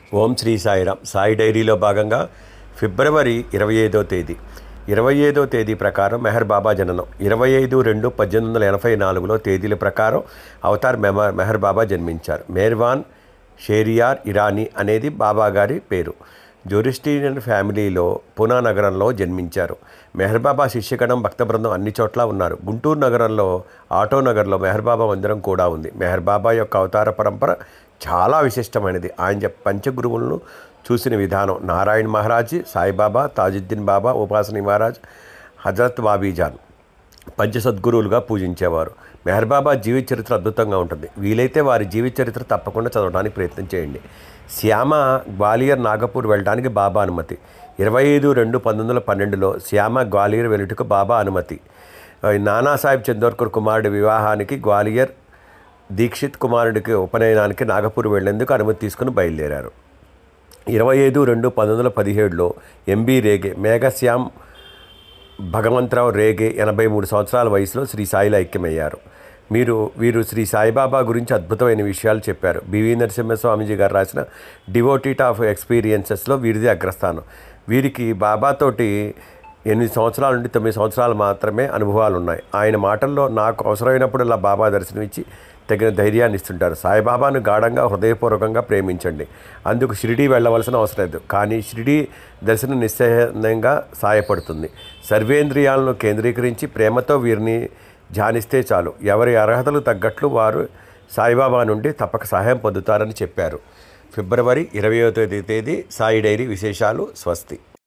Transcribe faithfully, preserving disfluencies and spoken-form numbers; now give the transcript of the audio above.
ఓం శ్రీ సాయిరామ్. సాయి డైరీలో భాగంగా ఫిబ్రవరి ఇరవై ఐదో తేదీ ఇరవై ఐదో తేదీ ప్రకారం మెహర్ బాబా జననం ఇరవై ఐదు రెండు పద్దెనిమిది వందల ఎనభై నాలుగులో తేదీల ప్రకారం అవతార్ మెమ మెహర్ బాబా జన్మించారు. మేర్వాన్ షేరియార్ ఇరానీ అనేది బాబా గారి పేరు. జూరిస్టీరియన్ ఫ్యామిలీలో పూనా నగరంలో జన్మించారు. మెహర్ బాబా శిష్యగణం భక్త బృందం అన్ని చోట్ల ఉన్నారు. గుంటూరు నగరంలో ఆటో నగర్లో మెహర్ బాబా మందిరం కూడా ఉంది. మెహర్ బాబా యొక్క అవతార పరంపర చాలా విశిష్టమైనది. ఆయన పంచగురువులను చూసిన విధానం నారాయణ మహారాజ్, సాయిబాబా, తాజుద్దీన్ బాబా, ఉపాసని మహారాజ్, హజరత్ బాబీజాన్ పంచసద్గురువులుగా పూజించేవారు. మెహర్ బాబా జీవిత చరిత్ర అద్భుతంగా ఉంటుంది. వీలైతే వారి జీవిత చరిత్ర తప్పకుండా చదవడానికి ప్రయత్నం చేయండి. శ్యామ గ్వాలియర్ నాగపూర్ వెళ్ళడానికి బాబా అనుమతి. ఇరవై ఐదు రెండు పంతొమ్మిది వందల పన్నెండులో శ్యామ గ్వాలియర్ వెళ్ళుటకు బాబా అనుమతి. నానాసాహెబ్ చందోర్కర్ కుమారుడి వివాహానికి గ్వాలియర్, దీక్షిత్ కుమారుడికి ఉపనయనానికి నాగపూర్ వెళ్లేందుకు అనుమతి తీసుకుని బయలుదేరారు. ఇరవై ఐదు రెండు పంతొమ్మిది వందల పదిహేడులో ఎంబీ రేగే, మేఘశ్యామ్ భగవంతరావు రేగే ఎనభై మూడు సంవత్సరాల వయసులో శ్రీ సాయిలో ఐక్యమయ్యారు. మీరు వీరు శ్రీ సాయిబాబా గురించి అద్భుతమైన విషయాలు చెప్పారు. బివి నరసింహస్వామీజీ గారు రాసిన డివోటీట్ ఆఫ్ ఎక్స్పీరియన్సెస్లో వీరిది అగ్రస్థానం. వీరికి బాబాతోటి ఎనిమిది సంవత్సరాల నుండి తొమ్మిది సంవత్సరాలు మాత్రమే అనుభవాలు ఉన్నాయి. ఆయన మాటల్లో నాకు అవసరమైనప్పుడల్లా బాబా దర్శనమిచ్చి తగిన ధైర్యాన్ని ఇస్తుంటారు. సాయిబాబాను గాఢంగా హృదయపూర్వకంగా ప్రేమించండి. అందుకు షిరిడీ వెళ్ళవలసిన అవసరం లేదు, కానీ షిరిడీ దర్శనం నిశ్చయంగా సాయపడుతుంది. సర్వేంద్రియాలను కేంద్రీకరించి ప్రేమతో వీరిని ధ్యానిస్తే చాలు. ఎవరి అర్హతలు తగ్గట్లు వారు సాయిబాబా నుండి తప్పక సహాయం పొందుతారని చెప్పారు. ఫిబ్రవరి ఇరవై తేదీ సాయి డైరీ విశేషాలు. స్వస్తి.